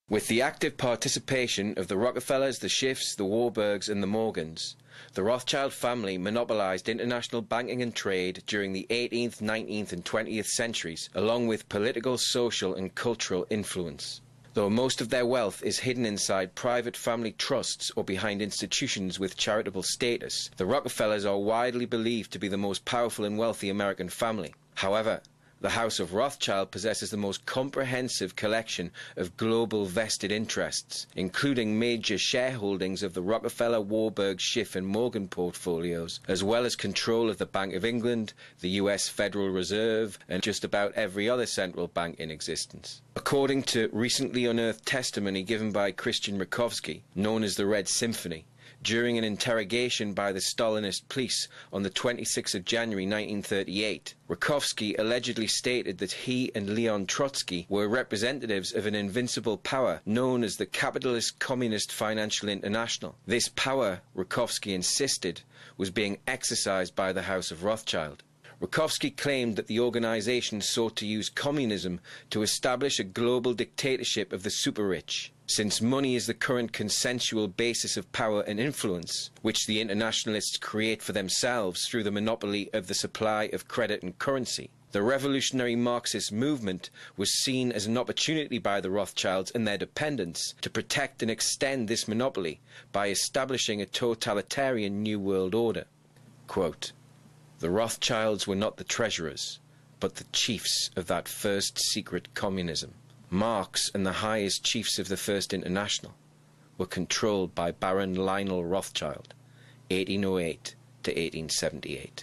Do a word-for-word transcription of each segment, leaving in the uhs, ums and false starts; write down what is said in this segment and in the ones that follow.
With the active participation of the Rockefellers, the Schiffs, the Warburgs and the Morgans, the Rothschild family monopolized international banking and trade during the eighteenth, nineteenth and twentieth centuries, along with political, social and cultural influence. Though most of their wealth is hidden inside private family trusts or behind institutions with charitable status, the Rockefellers are widely believed to be the most powerful and wealthy American family. However, the House of Rothschild possesses the most comprehensive collection of global vested interests, including major shareholdings of the Rockefeller, Warburg, Schiff and Morgan portfolios, as well as control of the Bank of England, the U S Federal Reserve, and just about every other central bank in existence. According to recently unearthed testimony given by Christian Rakovsky, known as the Red Symphony, during an interrogation by the Stalinist police on the twenty-sixth of January nineteen thirty-eight, Rakovsky allegedly stated that he and Leon Trotsky were representatives of an invincible power known as the Capitalist Communist Financial International. This power, Rakovsky insisted, was being exercised by the House of Rothschild. Rakovsky claimed that the organization sought to use communism to establish a global dictatorship of the super-rich. Since money is the current consensual basis of power and influence, which the internationalists create for themselves through the monopoly of the supply of credit and currency, the revolutionary Marxist movement was seen as an opportunity by the Rothschilds and their dependents to protect and extend this monopoly by establishing a totalitarian New World Order. Quote, "The Rothschilds were not the treasurers, but the chiefs of that first secret communism. Marx and the highest chiefs of the First International were controlled by Baron Lionel Rothschild, eighteen oh eight to eighteen seventy-eight.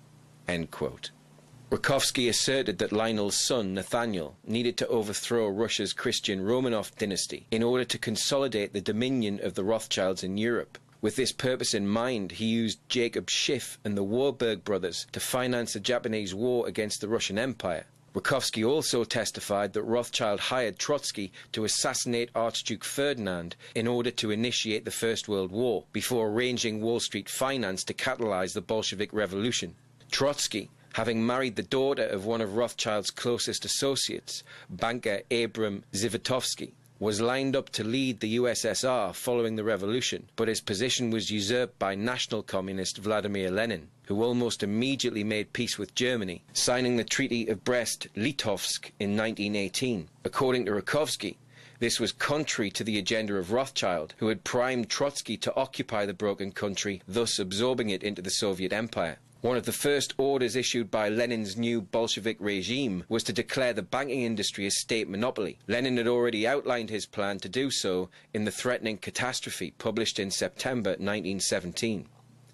End quote. Rakovsky asserted that Lionel's son, Nathaniel, needed to overthrow Russia's Christian Romanov dynasty in order to consolidate the dominion of the Rothschilds in Europe. With this purpose in mind, he used Jacob Schiff and the Warburg brothers to finance the Japanese war against the Russian Empire. Rakovsky also testified that Rothschild hired Trotsky to assassinate Archduke Ferdinand in order to initiate the First World War, before arranging Wall Street finance to catalyze the Bolshevik Revolution. Trotsky, having married the daughter of one of Rothschild's closest associates, banker Abram Zivotofsky, was lined up to lead the U S S R following the revolution, but his position was usurped by national communist Vladimir Lenin, who almost immediately made peace with Germany, signing the Treaty of Brest-Litovsk in nineteen eighteen. According to Rakovsky, this was contrary to the agenda of Rothschild, who had primed Trotsky to occupy the broken country, thus absorbing it into the Soviet Empire. One of the first orders issued by Lenin's new Bolshevik regime was to declare the banking industry a state monopoly. Lenin had already outlined his plan to do so in The Threatening Catastrophe, published in September nineteen seventeen.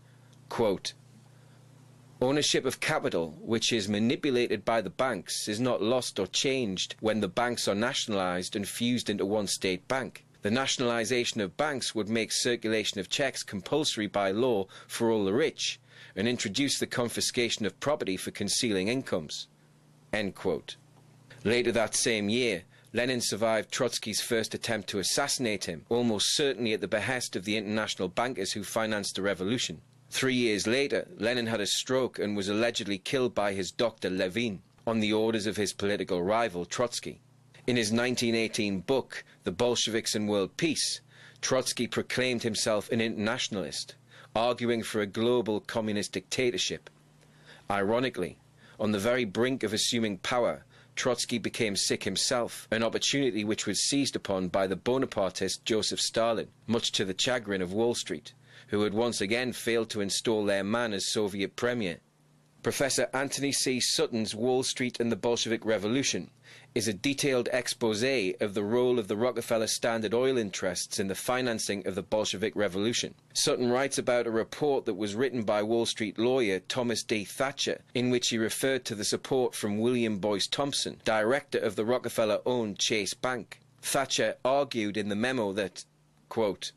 Quote, "Ownership of capital, which is manipulated by the banks, is not lost or changed when the banks are nationalized and fused into one state bank. The nationalization of banks would make circulation of checks compulsory by law for all the rich, and introduce the confiscation of property for concealing incomes." End quote. Later that same year, Lenin survived Trotsky's first attempt to assassinate him, almost certainly at the behest of the international bankers who financed the revolution. Three years later, Lenin had a stroke and was allegedly killed by his doctor Levin, on the orders of his political rival Trotsky. In his nineteen eighteen book, The Bolsheviks and World Peace, Trotsky proclaimed himself an internationalist, arguing for a global communist dictatorship. Ironically, on the very brink of assuming power, Trotsky became sick himself, an opportunity which was seized upon by the Bonapartist Joseph Stalin, much to the chagrin of Wall Street, who had once again failed to install their man as Soviet premier. Professor Anthony C. Sutton's Wall Street and the Bolshevik Revolution is a detailed exposé of the role of the Rockefeller Standard Oil interests in the financing of the Bolshevik Revolution. Sutton writes about a report that was written by Wall Street lawyer Thomas D. Thatcher, in which he referred to the support from William Boyce Thompson, director of the Rockefeller-owned Chase Bank. Thatcher argued in the memo that, quote,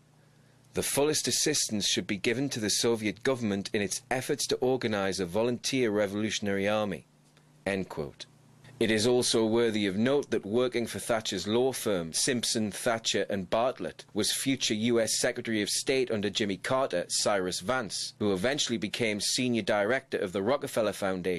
"The fullest assistance should be given to the Soviet government in its efforts to organize a volunteer revolutionary army." End quote. It is also worthy of note that working for Thatcher's law firm, Simpson, Thatcher and Bartlett, was future U S Secretary of State under Jimmy Carter, Cyrus Vance, who eventually became senior director of the Rockefeller Foundation.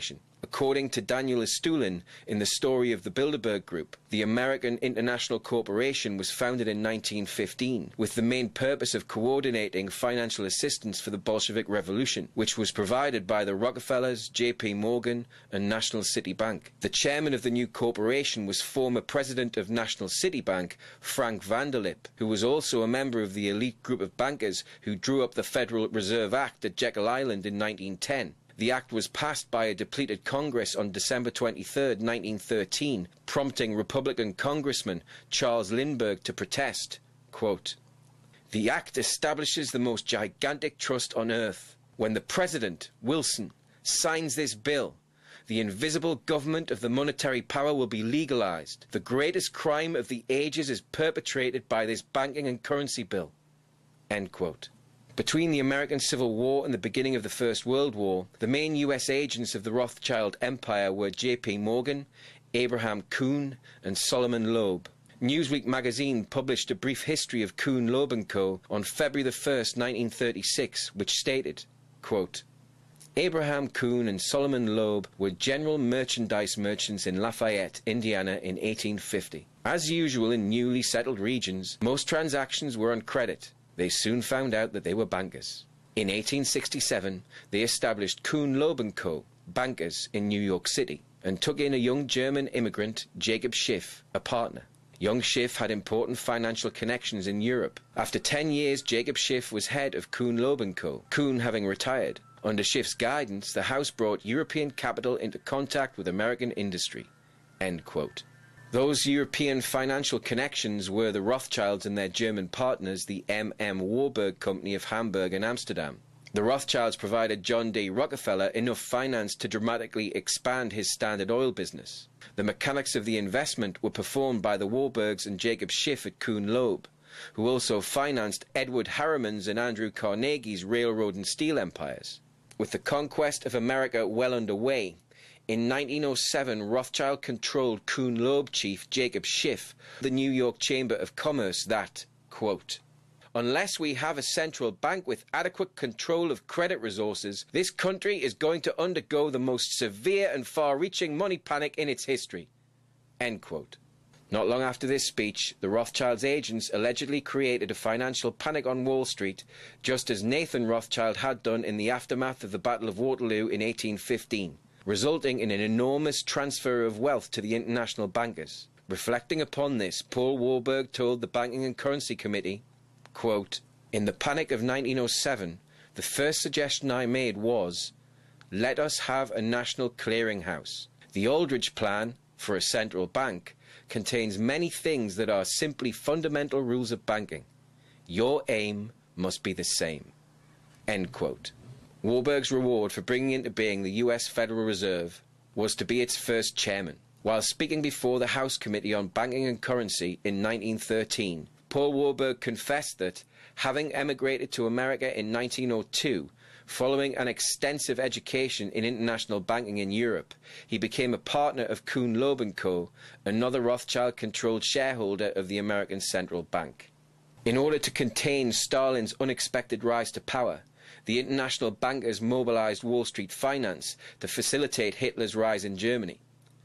According to Daniel Estulin in The Story of the Bilderberg Group, the American International Corporation was founded in nineteen fifteen with the main purpose of coordinating financial assistance for the Bolshevik Revolution, which was provided by the Rockefellers, J P Morgan, and National City Bank. The chairman of the new corporation was former president of National City Bank, Frank Vanderlip, who was also a member of the elite group of bankers who drew up the Federal Reserve Act at Jekyll Island in nineteen ten. The act was passed by a depleted Congress on December twenty-third, nineteen thirteen, prompting Republican Congressman Charles Lindbergh to protest. Quote, "The act establishes the most gigantic trust on earth. When the President, Wilson, signs this bill, the invisible government of the monetary power will be legalized. The greatest crime of the ages is perpetrated by this banking and currency bill." End quote. Between the American Civil War and the beginning of the First World War, the main U S agents of the Rothschild Empire were J P Morgan, Abraham Kuhn, and Solomon Loeb. Newsweek magazine published a brief history of Kuhn, Loeb and Co. on February the first, nineteen thirty-six, which stated, quote, "Abraham Kuhn and Solomon Loeb were general merchandise merchants in Lafayette, Indiana in eighteen fifty. As usual in newly settled regions, most transactions were on credit. They soon found out that they were bankers. In eighteen sixty-seven, they established Kuhn, Loeb and Co., bankers in New York City, and took in a young German immigrant, Jacob Schiff, a partner. Young Schiff had important financial connections in Europe. After ten years, Jacob Schiff was head of Kuhn, Loeb and Co., Kuhn having retired. Under Schiff's guidance, the house brought European capital into contact with American industry." End quote. Those European financial connections were the Rothschilds and their German partners, the M M Warburg Company of Hamburg and Amsterdam. The Rothschilds provided John D. Rockefeller enough finance to dramatically expand his Standard Oil business. The mechanics of the investment were performed by the Warburgs and Jacob Schiff at Kuhn Loeb, who also financed Edward Harriman's and Andrew Carnegie's railroad and steel empires. With the conquest of America well underway, in nineteen oh seven, Rothschild-controlled Kuhn Loeb chief Jacob Schiff, the New York Chamber of Commerce, that, quote, "Unless we have a central bank with adequate control of credit resources, this country is going to undergo the most severe and far-reaching money panic in its history." End quote. Not long after this speech, the Rothschilds' agents allegedly created a financial panic on Wall Street, just as Nathan Rothschild had done in the aftermath of the Battle of Waterloo in eighteen fifteen. Resulting in an enormous transfer of wealth to the international bankers. Reflecting upon this, Paul Warburg told the Banking and Currency Committee, quote, "In the panic of nineteen oh seven, the first suggestion I made was, let us have a national clearinghouse. The Aldrich Plan, for a central bank, contains many things that are simply fundamental rules of banking. Your aim must be the same." End quote. Warburg's reward for bringing into being the U S Federal Reserve was to be its first chairman. While speaking before the House Committee on Banking and Currency in nineteen thirteen, Paul Warburg confessed that, having emigrated to America in nineteen oh two, following an extensive education in international banking in Europe, he became a partner of Kuhn Loeb and Co., another Rothschild-controlled shareholder of the American Central Bank. In order to contain Stalin's unexpected rise to power, the international bankers mobilized Wall Street finance to facilitate Hitler's rise in Germany.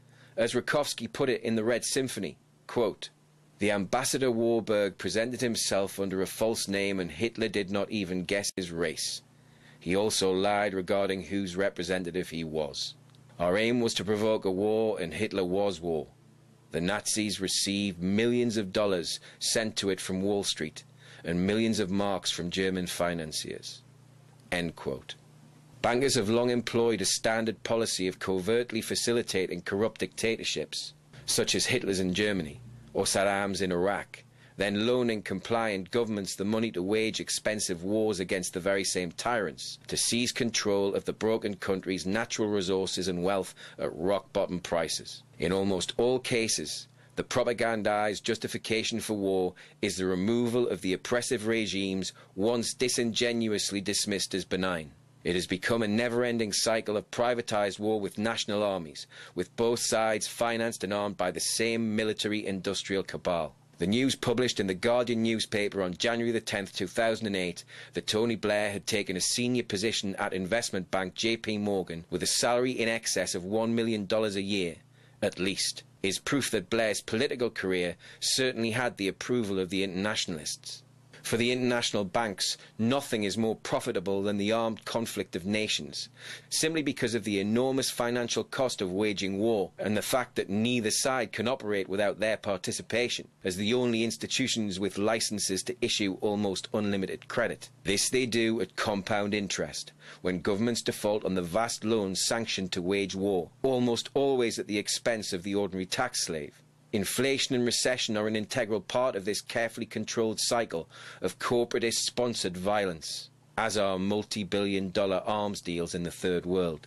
As Rakowski put it in the Red Symphony, quote, "The ambassador Warburg presented himself under a false name and Hitler did not even guess his race. He also lied regarding whose representative he was. Our aim was to provoke a war and Hitler was war. The Nazis received millions of dollars sent to it from Wall Street and millions of marks from German financiers." End quote. Bankers have long employed a standard policy of covertly facilitating corrupt dictatorships, such as Hitler's in Germany or Saddam's in Iraq, then loaning compliant governments the money to wage expensive wars against the very same tyrants, to seize control of the broken country's natural resources and wealth at rock-bottom prices. In almost all cases, the propagandized justification for war is the removal of the oppressive regimes once disingenuously dismissed as benign. It has become a never-ending cycle of privatized war with national armies, with both sides financed and armed by the same military-industrial cabal. The news published in the Guardian newspaper on January the tenth, two thousand eight, that Tony Blair had taken a senior position at investment bank J P Morgan with a salary in excess of one million dollars a year, at least, is proof that Blair's political career certainly had the approval of the Internationalists. For the international banks, nothing is more profitable than the armed conflict of nations, simply because of the enormous financial cost of waging war and the fact that neither side can operate without their participation, as the only institutions with licenses to issue almost unlimited credit. This they do at compound interest, when governments default on the vast loans sanctioned to wage war, almost always at the expense of the ordinary tax slave. Inflation and recession are an integral part of this carefully controlled cycle of corporatist-sponsored violence, as are multi-billion dollar arms deals in the Third World.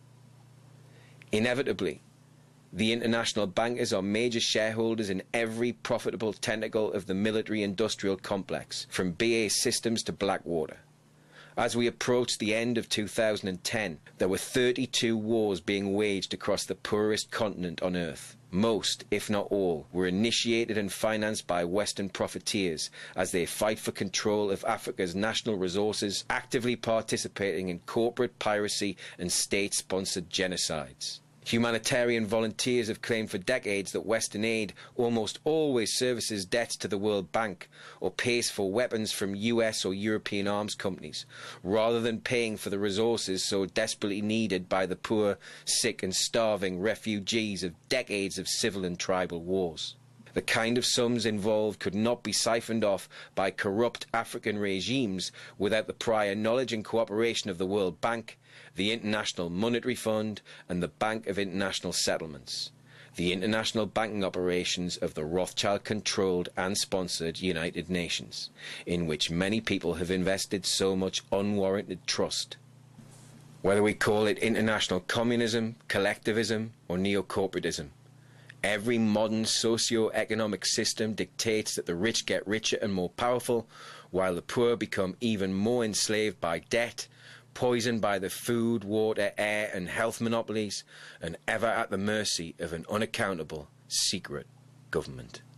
Inevitably, the international bankers are major shareholders in every profitable tentacle of the military-industrial complex, from B A E Systems to Blackwater. As we approached the end of two thousand ten, there were thirty-two wars being waged across the poorest continent on Earth. Most, if not all, were initiated and financed by Western profiteers as they fight for control of Africa's national resources, actively participating in corporate piracy and state-sponsored genocides. Humanitarian volunteers have claimed for decades that Western aid almost always services debts to the World Bank or pays for weapons from U S or European arms companies, rather than paying for the resources so desperately needed by the poor, sick and starving refugees of decades of civil and tribal wars. The kind of sums involved could not be siphoned off by corrupt African regimes without the prior knowledge and cooperation of the World Bank, the International Monetary Fund, and the Bank of International Settlements, the international banking operations of the Rothschild-controlled and sponsored United Nations, in which many people have invested so much unwarranted trust. Whether we call it international communism, collectivism, or neo-corporatism, every modern socio-economic system dictates that the rich get richer and more powerful, while the poor become even more enslaved by debt, poisoned by the food, water, air and health monopolies, and ever at the mercy of an unaccountable, secret government.